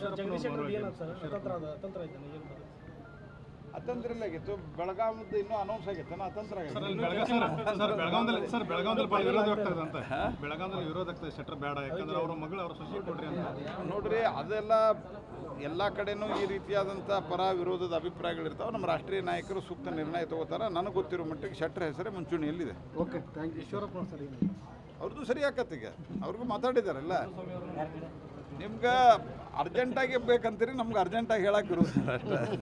ಅತಂತ್ರ ಇಲ್ಲ ಆಗಿತ್ತು. ಬೆಳಗಾವಿದ್ದು ಇನ್ನೂ ಅನೌನ್ಸ್ ಆಗಿತ್ತು, ಅತಂತ್ರ ಬೆಳಗಾವಿಯಲ್ಲಿ ವಿರೋಧ ಆಗ್ತದೆ. ಶೆಟ್ಟರ್ ಬೇಡ, ಯಾಕಂದ್ರೆ ಅವ್ರ ಮಗಳು ಅವ್ರ ಸೊಸೆ ಕೊಡ್ರಿ ಅಂತ. ನೋಡ್ರಿ, ಅದೆಲ್ಲ ಎಲ್ಲ ಕಡೆನೂ ಈ ರೀತಿಯಾದಂಥ ಪರ ವಿರೋಧದ ಅಭಿಪ್ರಾಯಗಳಿರ್ತಾವೆ. ನಮ್ಮ ರಾಷ್ಟ್ರೀಯ ನಾಯಕರು ಸೂಕ್ತ ನಿರ್ಣಯ ತಗೋತಾರೆ. ನನಗೆ ಗೊತ್ತಿರೋ ಮಟ್ಟಿಗೆ ಶೆಟ್ಟರ್ ಹೆಸರೇ ಮುಂಚೂಣಿಯಲ್ಲಿದೆ. Okay, thank you. Eshwarappa sir, ಅವ್ರದ್ದು ಸರಿ ಆಕತ್ತೀಗ, ಅವ್ರಿಗೂ ಮಾತಾಡಿದಾರಲ್ಲ. ನಿಮ್ಗೆ ಅರ್ಜೆಂಟಾಗಿ ಬೇಕಂತೀರಿ, ನಮ್ಗೆ ಅರ್ಜೆಂಟಾಗಿ ಹೇಳಕ್ಕೆ ಇರೋದಿಲ್ಲ ಅಷ್ಟೇ.